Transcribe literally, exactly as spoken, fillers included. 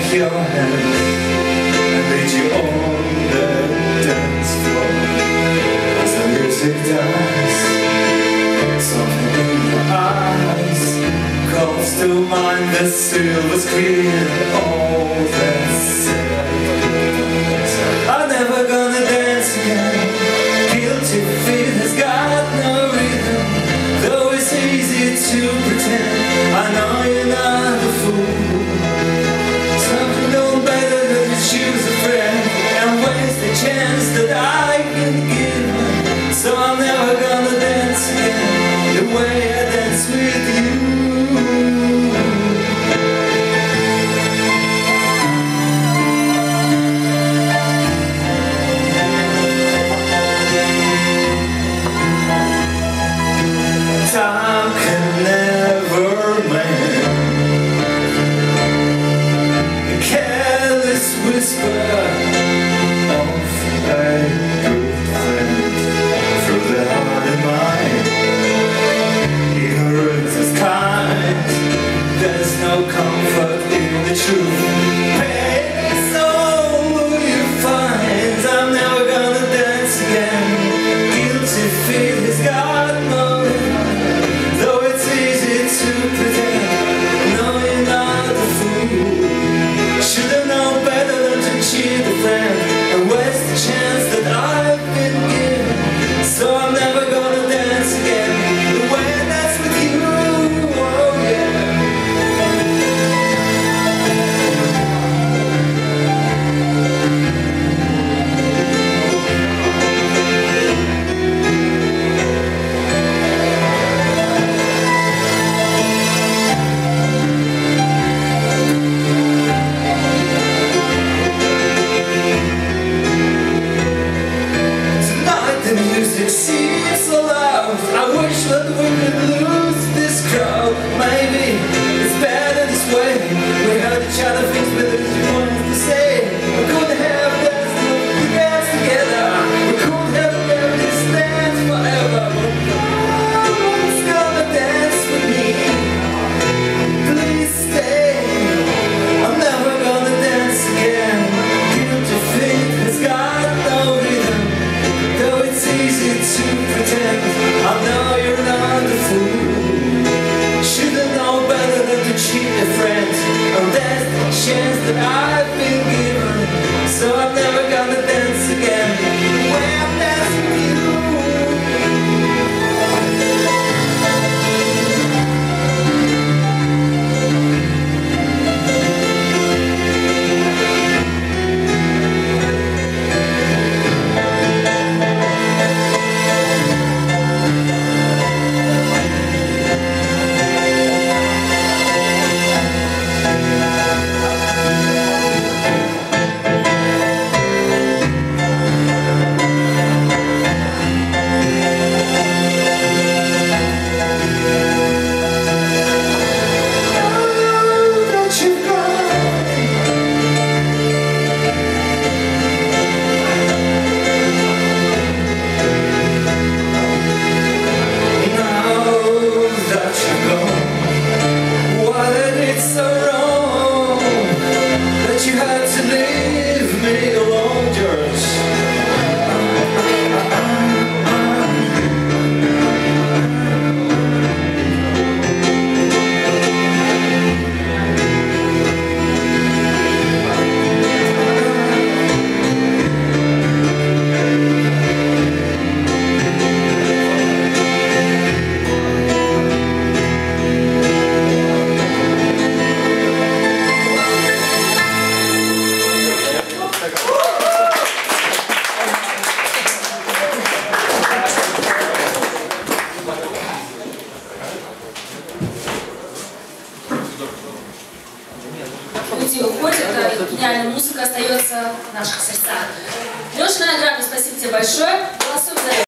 take your hand and lead you on the dance floor. As the music dies, something in your eyes calls to mind the silver screen. All that's said, I'm never gonna dance again. Guilty feet has got no rhythm, though it's easy to pretend. I know you're not a fool. Something no better than to choose a friend and waste the chance that I can give. So I'm never gonna dance again the way I dance with you. Time can never mend a careless whisper of a good friend through the heart and mind. Ignorance is kind, there's no comfort in the truth. Pain is all you find. I'm never gonna dance again. Guilty feet has got no to pretend. No, you're not a fool. Should've known better than to cheat a friend and waste the chance that I've been given. So I'm never gonna dance again the way I dance with you. Oh yeah. It seems so loud. I wish that we could lose this crowd. Maybe it's better this way. We heard each other things with it we wanted to say. We could have danced, we danced together. We could have kept this dance forever. But no one's gonna dance with me. Please stay. I'm never gonna dance again. Guilty feet has got no rhythm, though it's easy to pretend. I know you're not a fool. Should've known better than to cheat a friend, and that's the chance that I've been given. So I'm never gonna dance again the way I'm dancing with you. You had to leave me alone, George. Люди уходят, а гениальная музыка остается в наших сердцах. Леша Награбов, спасибо тебе большое. Голосуем за это.